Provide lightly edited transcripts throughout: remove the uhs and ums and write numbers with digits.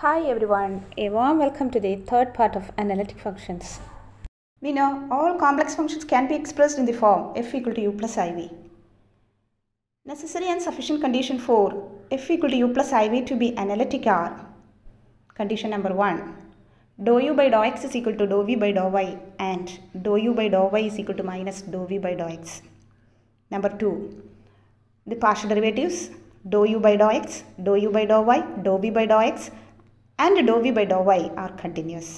Hi everyone, a warm welcome to the third part of analytic functions. We know all complex functions can be expressed in the form f equal to u plus iv. Necessary and sufficient condition for f equal to u plus iv to be analytic are: condition number 1, dou u by dou x is equal to dou v by dou y and dou u by dou y is equal to minus dou v by dou x. Number 2, the partial derivatives dou u by dou x, dou u by dou y, dou v by dou x and dou v by dou y are continuous.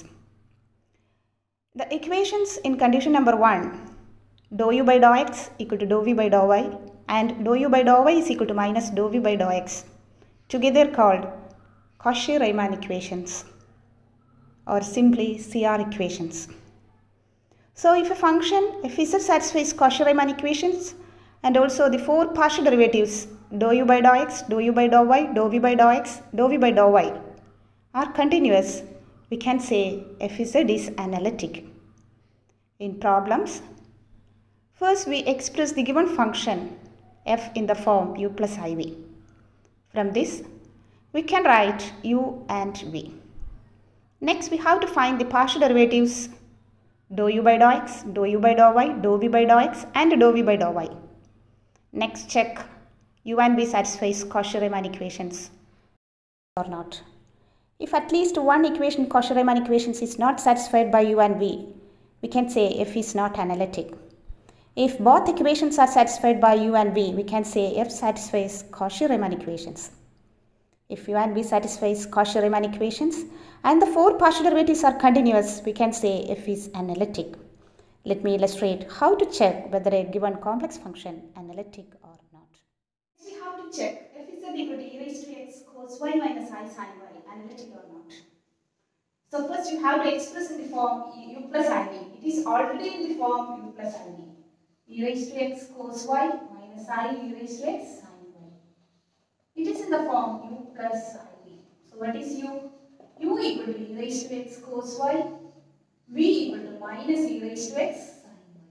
The equations in condition number 1, dou u by dou x equal to dou v by dou y and dou u by dou y is equal to minus dou v by dou x, together called Cauchy-Riemann equations or simply CR equations. So if a function f(z) satisfies Cauchy-Riemann equations and also the four partial derivatives dou u by dou x, dou u by dou y, dou v by dou x, dou v by dou y are continuous, we can say f(z) is analytic. In problems, first we express the given function f in the form u plus iv. From this, we can write u and v. Next, we have to find the partial derivatives dou u by dou x, dou u by dou y, dou v by dou x and dou v by dou y. Next, check u and v satisfies Cauchy-Riemann equations or not. If at least one equation Cauchy-Riemann equations is not satisfied by u and v, we can say f is not analytic. If both equations are satisfied by u and v, we can say f satisfies Cauchy-Riemann equations. If u and v satisfies Cauchy-Riemann equations and the four partial derivatives are continuous, we can say f is analytic. Let me illustrate how to check whether a given complex function analytic or not. We have to check f is equal to e raised to x cos y minus I sin y, analytic or not. So first you have to express in the form u plus iv. It is already in the form u plus iv. E raised to x cos y minus I e raised to x sin y. It is in the form u plus iv. So what is u? U equal to e raised to x cos y, v equal to minus e raised to x sin y.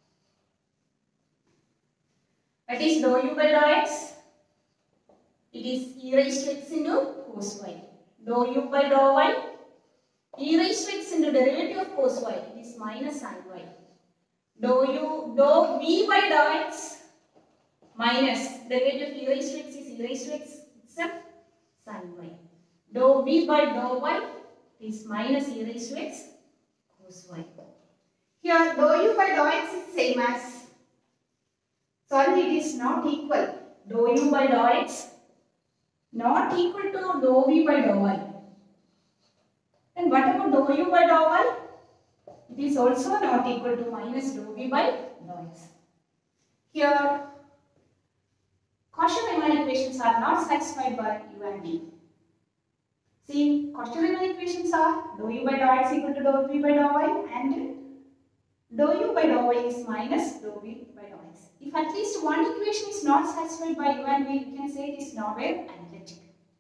That is dou u by dou x. It is e raised to x into cos y. Dou u by dou y, e raised to x into derivative of cos y, it is minus sin y. Dou v by dou x minus derivative of e raised to x is e raised to x itself sin y. Dou v by dou y is minus e raised to x cos y. Here dou u by dou x is same as, sorry, it is not equal. Dou u by dou x not equal to dou v by dou y. Then what about dou u by dou y? It is also not equal to minus dou v by dou x. Here, Cauchy-Riemann equations are not satisfied by u and v. See, Cauchy-Riemann equations are dou u by dou x equal to dou v by dou y and dou u by dou y is minus dou v by dou x. If at least one equation is not satisfied by u and v, we can say it is nowhere analytic.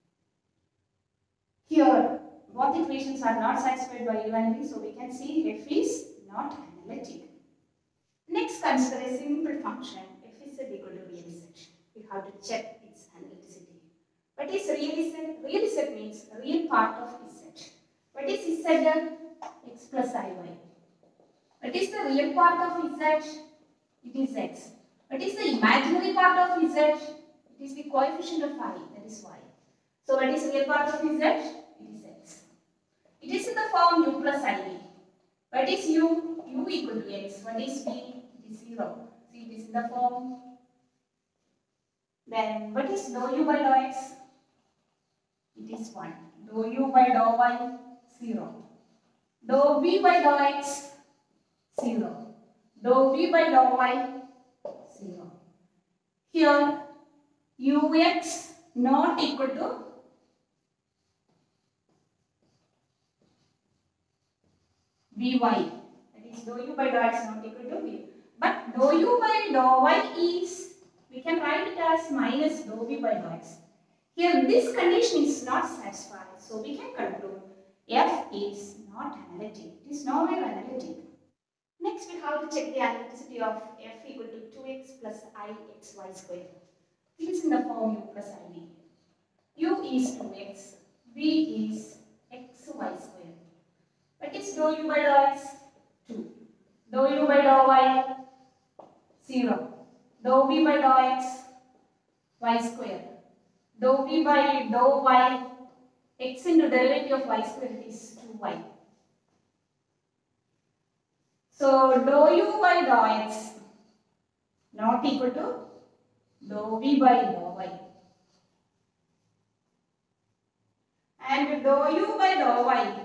Here, both equations are not satisfied by u and v, so we can see f is not analytic. Next, consider a simple function f is equal to real z. We have to check its analyticity. What is real z? Real z means real part of z. What is z then? X plus iy. What is the real part of z? It is x. What is the imaginary part of z? It is the coefficient of I, that is y. So what is real part of z? It is x. It is in the form u plus iv. What is u? U equal to x. What is v? It is 0. See, it is in the form. Then what is dou u by dou x? It is 1. Dou u by dou y 0. Dou v by dou x 0. Dou v by dou y 0. Here ux not equal to vy. That is dou u by dou x not equal to v. But dou u by dou y is, we can write it as minus dou v by dou x. Here this condition is not satisfied. So we can conclude f is not analytic. It is nowhere analytic. Next we have to check the analyticity of f equal to 2x plus I xy square. It is in the form u plus iv. U is 2x, v is y square. What is dou u by dou x? 2. Dou u by dou y? 0. Dou v by dou x? Y square. Dou v by dou y? X into derivative of y square is 2y. So dou u by dou x not equal to dou v by dou y. And dou u by dou y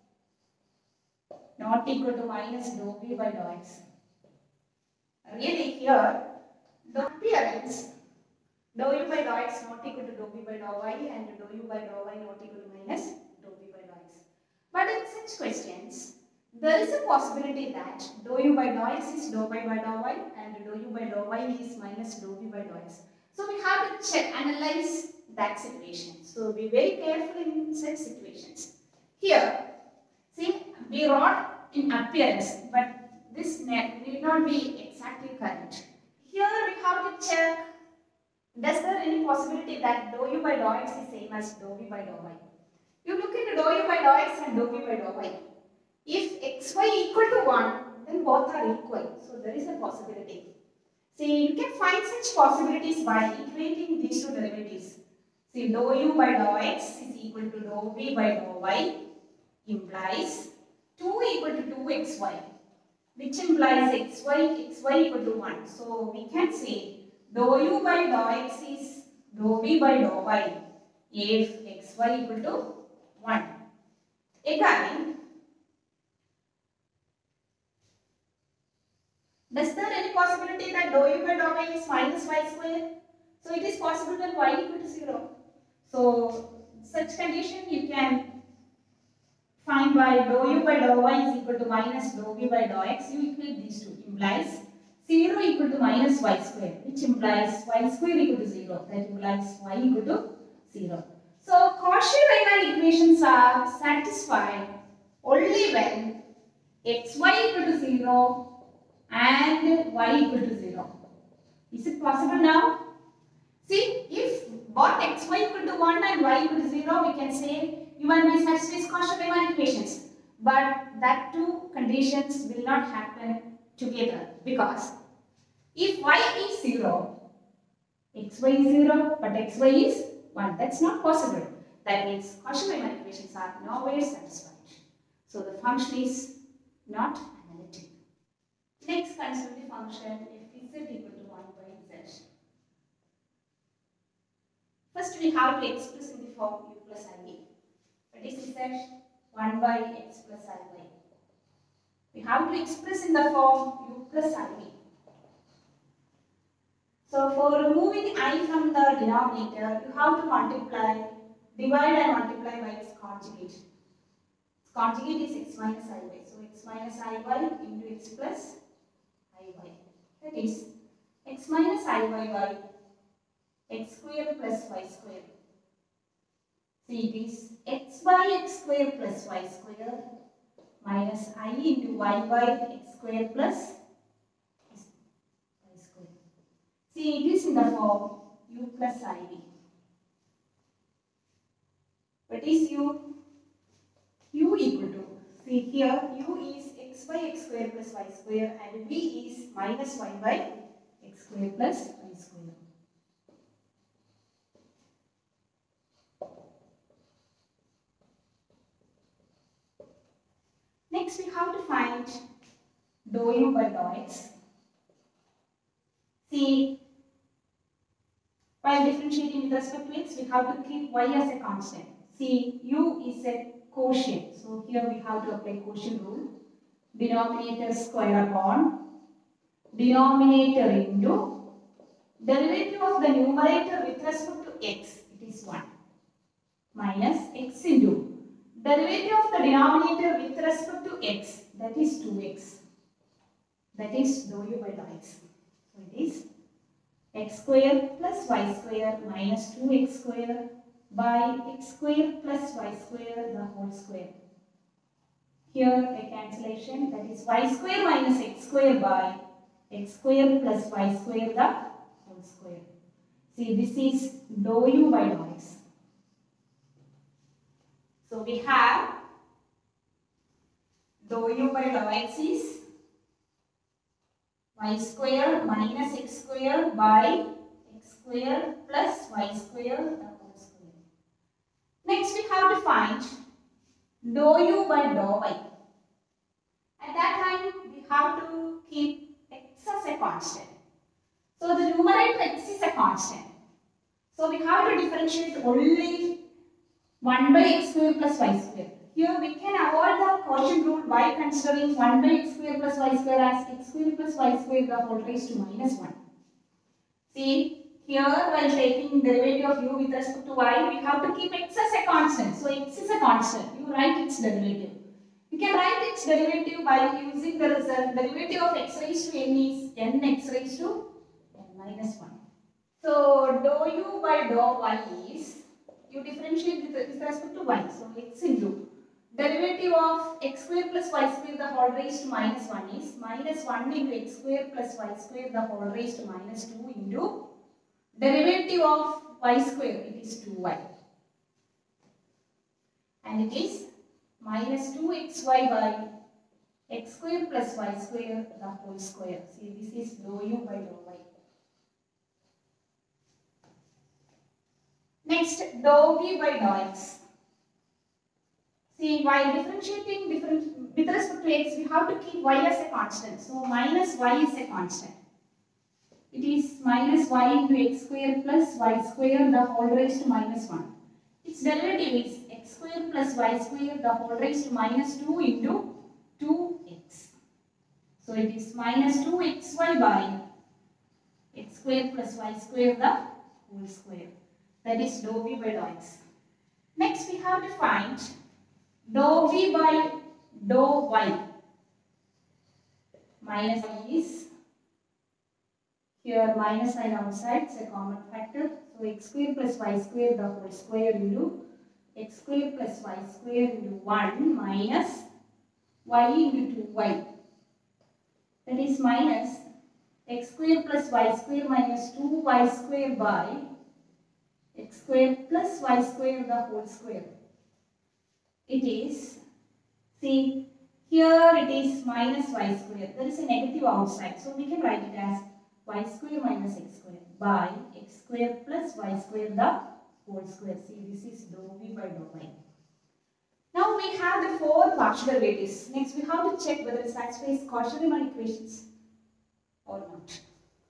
not equal to minus dou v by dou x. Really here, the appearance dou u by dou x not equal to dou v by dou y and dou u by dou y not equal to minus dou v by dou x. But in such questions, there is a possibility that dou u by dou x is dou y by dou y and dou u by dou y is minus dou v by dou x. So we have to analyze that situation. So be very careful in such situations. Here, see, we wrote in appearance, but this need not be exactly correct. Here we have to check, does there any possibility that dou u by dou x is same as dou v by dou y? You look into dou u by dou x and dou v by dou y. If xy equal to 1, then both are equal. So there is a possibility. See, you can find such possibilities by equating these two derivatives. See, dou u by dou x is equal to dou v by dou y implies 2 equal to 2xy, which implies xy equal to 1. So we can say dou u by dou x is dou v by dou y if xy equal to 1. Again, does there any possibility that dou u by dou y is minus y square? So it is possible that y equal to 0. So such condition you can find by dou u by dou y is equal to minus dou v by dou x. You equate these two, implies 0 equal to minus y square, which implies y square equal to 0. That implies y equal to 0. So Cauchy-Riemann equations are satisfied only when xy equal to 0 and y equal to 0. Is it possible now? See, if both xy equal to 1 and y equal to 0, we can say u and v satisfies Cauchy-Riemann equations. But that two conditions will not happen together, because if y is 0, xy is 0, but xy is 1. That's not possible. That means Cauchy-Riemann equations are nowhere satisfied. So the function is not analytic. Next, consider the function f is z equal to 1 by z. First, we have to express in the form u plus iv. That is z 1 by x plus iy. We have to express in the form u plus iv. So for removing I from the denominator, you have to divide and multiply by its conjugate. Its conjugate is x minus iy. So x minus iy into x plus iy. That is x minus iy by x square plus y square. See, it is x by x square plus y square minus I into y by x square plus y square. See, it is in the form u plus iv. What is u? U equal to, see here, u is x by x square plus y square and v is minus y by x square plus y square. Next, we have to find dou u by dou x. See, while differentiating with respect to x, we have to keep y as a constant. See, u is a quotient. So here we have to apply quotient rule. Denominator square upon denominator into derivative of the numerator with respect to x, it is 1, minus x into derivative of the denominator with respect to x, that is 2x. That is dou u by dou x. So it is x square plus y square minus 2x square by x square plus y square the whole square. Here a cancellation, that is y square minus x square by x square plus y square the whole square. See, this is dou u by dou x. So we have dou u by dou x is y square minus x square by x square plus y square the whole square. Next we have to find dou u by dou y. At that time we have to keep x as a constant. So the numerator x is a constant. So we have to differentiate only 1 by x square plus y square. Here we can avoid the quotient rule by considering 1 by x square plus y square as x square plus y square the whole raised to minus 1. See, here while taking derivative of u with respect to y, we have to keep x as a constant. So x is a constant. You write its derivative. You can write its derivative by using the result. Derivative of x raised to n is n x raised to n minus 1. So dou u by dou y is, you differentiate with respect to y. So x into derivative of x square plus y square the whole raised to minus 1 is minus 1 into x square plus y square the whole raised to minus 2 into derivative of y square, it is 2y. And it is minus 2xy by x square plus y square the whole square. See, this is dou u by dou y. Next, dou v by dou x. See, while differentiating with respect to x, we have to keep y as a constant. So, minus y is a constant. It is minus y into x square plus y square the whole raised to minus 1. Its derivative is x square plus y square the whole raised to minus 2 into 2x. So, it is minus 2xy by x square plus y square the whole square. That is dou v by dou x. Next, we have to find dou v by dou y. Minus is, here minus sign outside, it's a common factor. So x square plus y square the whole square into x square plus y square into 1 minus y into 2y. That is minus x square plus y square minus 2y square by x square plus y square the whole square. It is, see, here it is minus y square. There is a negative outside. So we can write it as y square minus x square by x square plus y square the whole square. See, this is dou v by dou y. Now we have the four partial derivatives. Next we have to check whether it satisfies Cauchy-Riemann equations or not.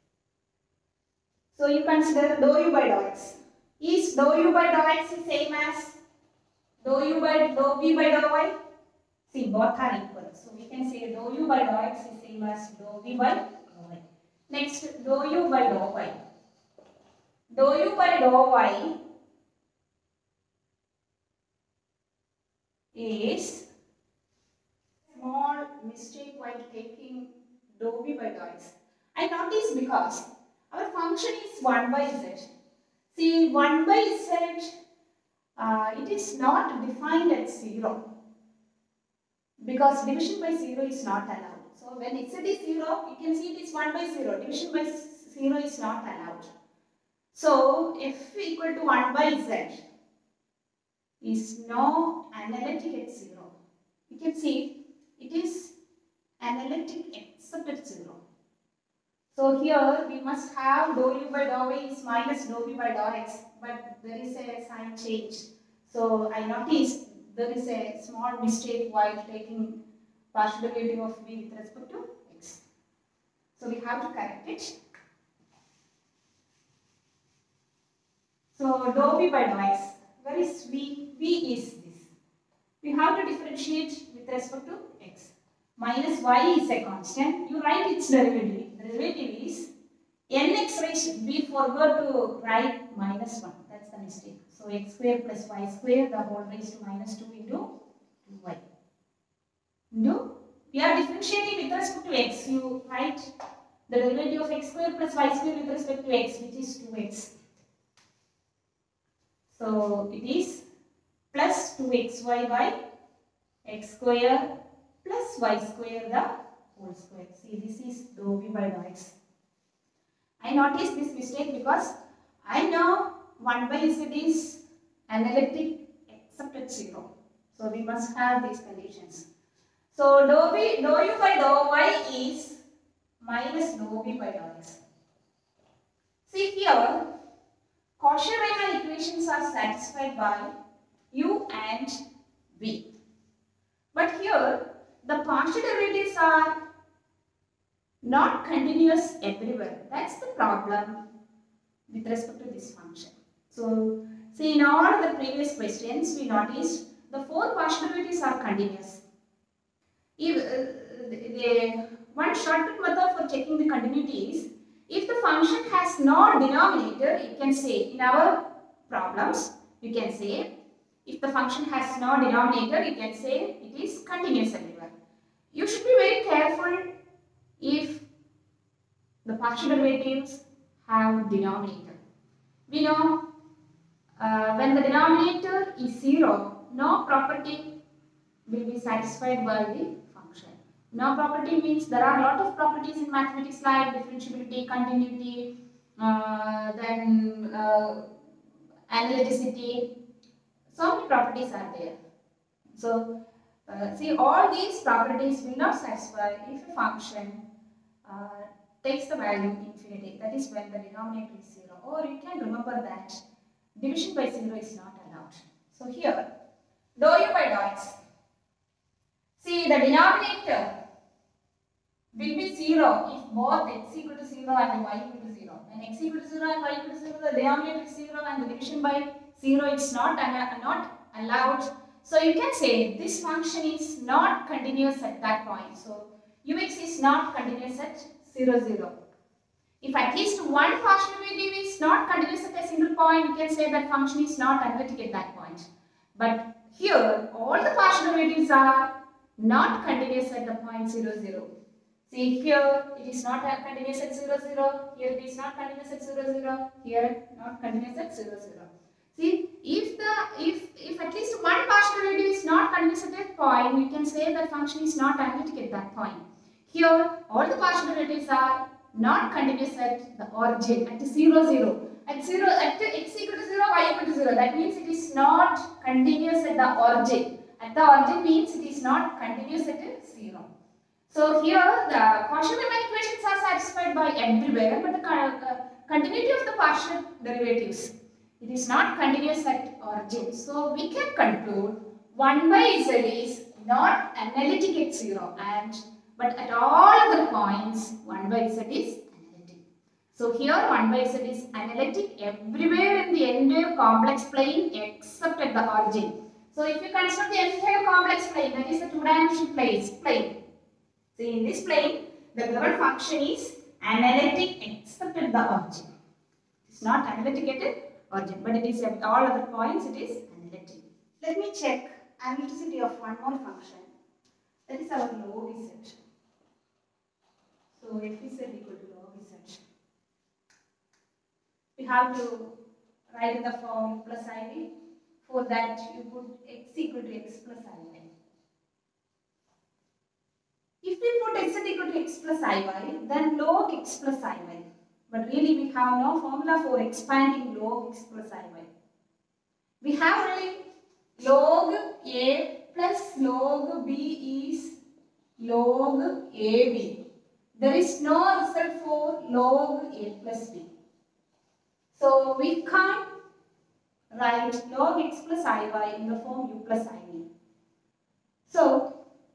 So you consider dou u by dou x. Is dou u by dou x is same as dou u by dou v by dou y? See, both are equal. So we can say dou u by dou x is same as dou v by dou y. Next, dou u by dou y. Dou u by dou y is small mistake while taking dou v by dou x. I notice because our function is 1 by z. See, 1 by z, it is not defined at 0 because division by 0 is not allowed. So when z is 0, you can see it is 1 by 0. Division by 0 is not allowed. So f equal to 1 by z is no analytic at 0. You can see it is analytic except at 0. So here we must have dou u by dou y is minus dou v by dou x, but there is a sign change. So I noticed there is a small mistake while taking partial derivative of v with respect to x. So we have to correct it. So dou v by dou x, where is v? V is this. We have to differentiate with respect to x. Minus y is a constant. You write its derivative. The derivative is nx raised to, we forgot to write minus 1. That's the mistake. So x square plus y square the whole raised to minus 2 into 2y. Into, we are differentiating with respect to x. You write the derivative of x square plus y square with respect to x, which is 2x. So it is plus 2xy by x square plus y square the whole square. See, this is dou v by dou x. I noticed this mistake because I know 1 by z is analytic except at 0. So we must have these conditions. So dou u by dou y is minus dou v by dou x. See here, Cauchy-Riemann equations are satisfied by u and v. But here, the partial derivatives are not continuous everywhere. That's the problem with respect to this function. So, see, in all of the previous questions, we noticed the four partial derivatives are continuous. One shortcut method for checking the continuity is, if the function has no denominator, you can say, in our problems, you can say, if the function has no denominator, you can say it is continuous everywhere. You should be very careful if the partial derivatives have denominator. We know when the denominator is 0, no property will be satisfied by the function. No property means there are a lot of properties in mathematics like differentiability, continuity, then analyticity. So many properties are there. So see, all these properties will not satisfy if a function takes the value infinity. That is when the denominator is 0. Or you can remember that division by 0 is not allowed. So here, dou u by dou x. See, the denominator will be 0 if both x equal to 0 and y equal to 0. When x equal to 0 and y equal to 0, the denominator is 0 and the division by 0 is not allowed. So you can say this function is not continuous at that point. So ux is not continuous at 0, 0. If at least one partial derivative is not continuous at a single point, you can say that function is not analytic at that point. But here, all the partial derivatives are not continuous at the point 0, 0. See, here it is not continuous at 0, 0. Here it is not continuous at 0, 0. Here not continuous at 0, 0. See, if at least one partial derivative is not continuous at that point, we can say that function is not analytic at that point. Here, all the partial derivatives are not continuous at the origin, at 0, 0. At x equal to 0, y equal to 0. That means it is not continuous at the origin. At the origin means it is not continuous at 0. So here the Cauchy-Riemann equations are satisfied by everywhere, but the continuity of the partial derivatives, it is not continuous at origin. So we can conclude 1 by z is not analytic at 0, but at all other points 1 by z is analytic. So here 1 by z is analytic everywhere in the entire complex plane except at the origin. So if you consider the entire complex plane, that is the two-dimensional plane. So in this plane, the given function is analytic except at the origin. It is not analytic at origin, but it is at all other points it is analytic. Let me check analyticity of one more function. That is our log z. So f is equal to log z. We have to write in the form plus iv. For that you put x equal to x plus iy. If we put x equal to x plus iy, then log x plus iy. But really we have no formula for expanding log x plus iy. We have only log a plus log b is log ab. There is no result for log a plus b. So we can't write log x plus iy in the form u plus iv. So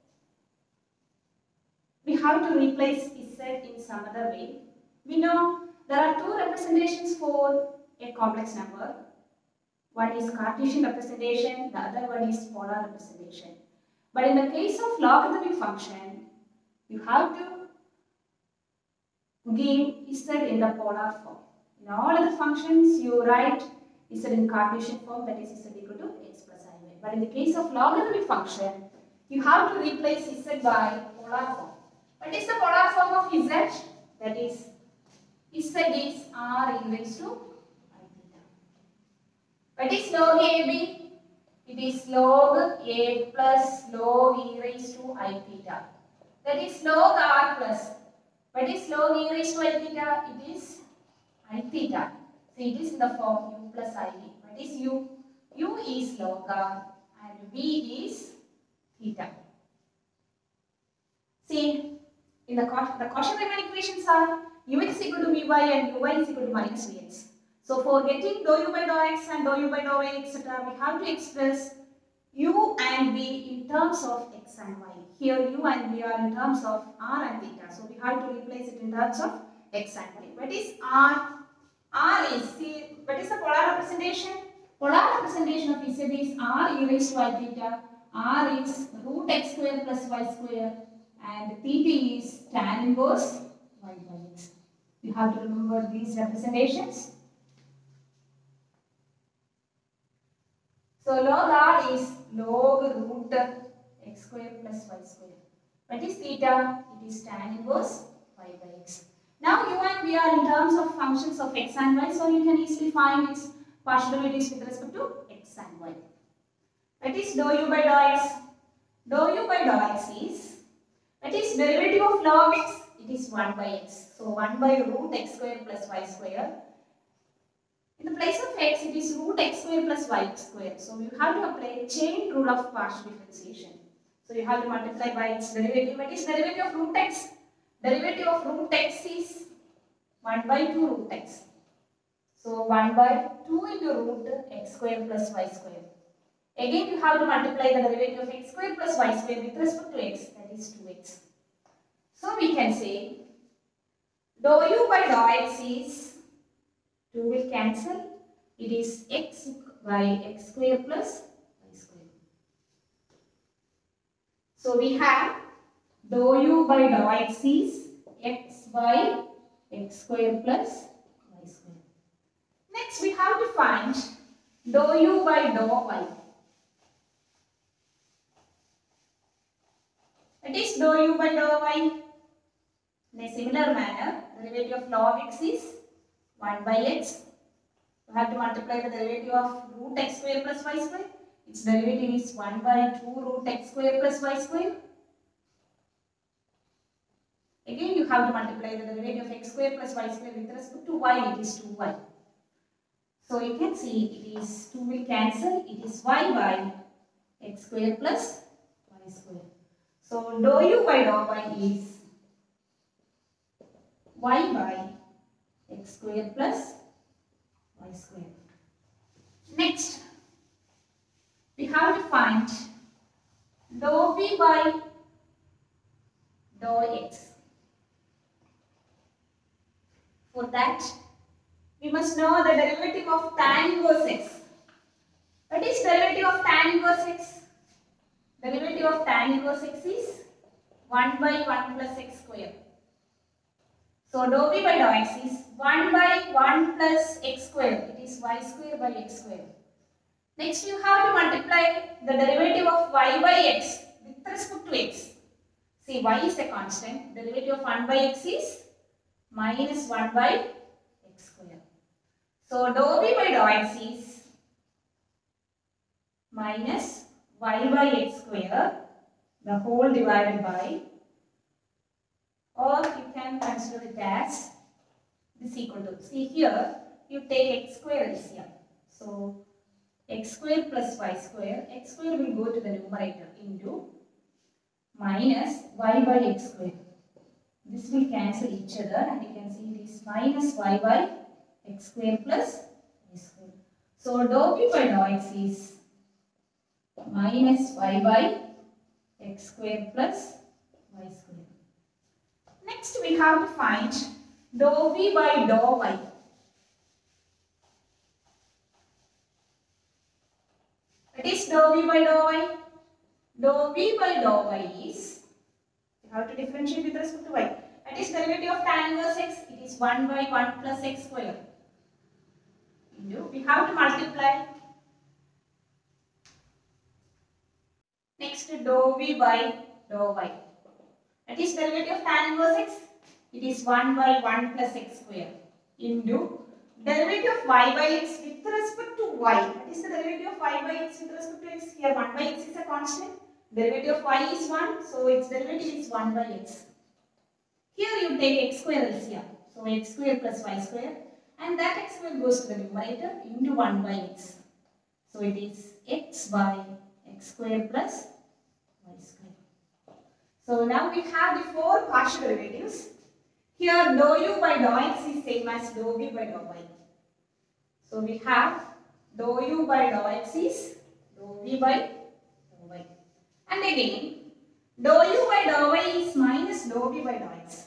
we have to replace z in some other way. We know there are two representations for a complex number. One is Cartesian representation, the other one is polar representation. But in the case of logarithmic function, you have to give z in the polar form. In all other functions, you write z in Cartesian form, that is z equal to x plus iy. But in the case of logarithmic function, you have to replace z by polar form. What is the polar form of z? That is, z is r e raised to I theta. What is log ab? It is log a plus log e raised to I theta. That is log r plus. What is log e raised to I theta? It is I theta. So it is in the form u plus iv. What is u? U is log r and v is theta. See, in the Cauchy-Riemann equations are ux is equal to vy and uy is equal to minus vx. So for getting dou u by dou x and dou u by dou y, etc., we have to express u and v in terms of x and y. Here u and v are in terms of r and theta. So we have to replace it in terms of x and y. What is r? R is, see, what is the polar representation? Polar representation of Z is r e raised to y theta. R is root x square plus y square and theta is tan inverse y by x. You have to remember these representations. So log r is log root x square plus y square. What is theta? It is tan inverse y by x. Now u and v are in terms of functions of x and y, so you can easily find its partial derivatives with respect to x and y. That is dou u by dou x. Dou u by dou x is, that is derivative of log x, it is 1 by x. So 1 by root x square plus y square. In the place of x, it is root x square plus y square. So you have to apply chain rule of partial differentiation. So you have to multiply by its derivative. What is derivative of root x? Derivative of root x is 1 by 2 root x. So 1 by 2 into root x square plus y square. Again you have to multiply the derivative of x square plus y square with respect to x, that is 2x. So we can say dou u by dou x is, 2 will cancel, it is x by x square plus y square. So we have dou u by dou x is x by x square plus y square. Next we have to find dou u by dou y. It is dou u by dou y. In a similar manner, the derivative of log x is 1 by x. You have to multiply the derivative of root x square plus y square. Its derivative is 1 by 2 root x square plus y square. Again you have to multiply the derivative of x square plus y square with respect to y, it is 2y. So you can see it is 2 will cancel, it is y by x square plus y square. So dou u by dou y is y by x square plus y square. Next, we have to find dou v by dou x. For that, we must know the derivative of tan inverse x. What is derivative of tan inverse x? Derivative of tan inverse x is 1 by 1 plus x square. So dou v by dou x is 1 by 1 plus x square. It is y square by x square. Next you have to multiply the derivative of y by x with respect to x. See, y is a constant. Derivative of 1 by x is minus 1 by x square. So dou v by dou x is minus y by x square, the whole divided by, or you can consider it as this equal to, see here you take x square is here. So x square plus y square, x square will go to the numerator into minus y by x square. This will cancel each other and you can see it is minus y by x square plus y square. So dou v by dou x is minus y by x square plus y square. Next we have to find dou v by dou y. What is dou v by dou y? Dou v by dou y is, you have to differentiate with respect to y. That is derivative of tan inverse x, it is 1 by 1 plus x square. We have to multiply. Next dou v by dou y. That is derivative of tan inverse x, it is 1 by 1 plus x square into derivative of y by x with respect to y. What is the derivative of y by x with respect to x? Here 1 by x is a constant. Derivative of y is 1, so its derivative is 1 by x. Here you take x square is here. So x square plus y square, and that x square goes to the numerator into 1 by x. So it is x by x square plus y square. So now we have the four partial derivatives. Here dou u by dou x is same as dou v by dou y. So we have dou u by dou x is dou v by dou y. And again, dou u by dou y is minus dou v by dou x.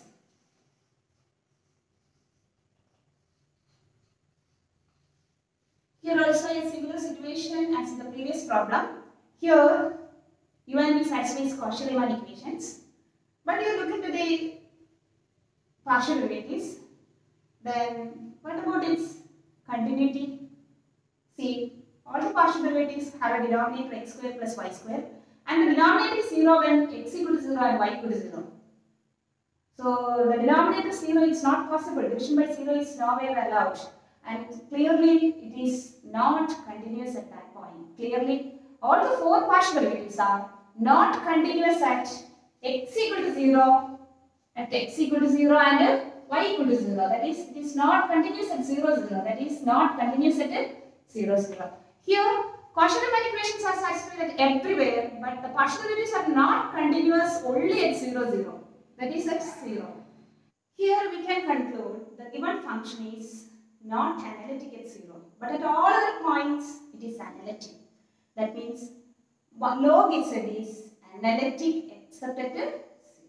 Here also a similar situation as in the previous problem. Here u and v satisfies Cauchy-Riemann equations. But you look into the partial derivatives, then what about its continuity? See, all the partial derivatives have a denominator x square plus y square, and the denominator is 0 when x equal to 0 and y equal to 0. So the denominator 0 is not possible. Division by 0 is nowhere allowed, and clearly it is not continuous at that point. Clearly, all the four partial derivatives are not continuous at x equal to 0, at x equal to 0 and y equal to 0. That is, it is not continuous at 0, 0. That is not continuous at 0, 0. Here, Cauchy-Riemann equations are satisfied at everywhere, but the partial derivatives are not continuous only at 0, 0. That is at 0. Here we can conclude the given function is not analytic at 0, but at all other points it is analytic. That means log z is analytic except at 0.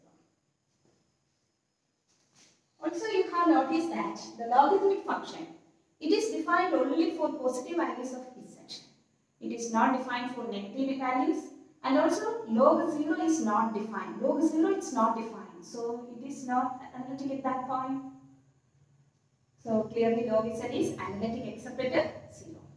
Also, you have noticed that the logarithmic function, it is defined only for positive values of z. It is not defined for negative values, and also log 0 is not defined. Log 0 is not defined, so it is not analytic at that point. So clearly log z is analytic except at 0.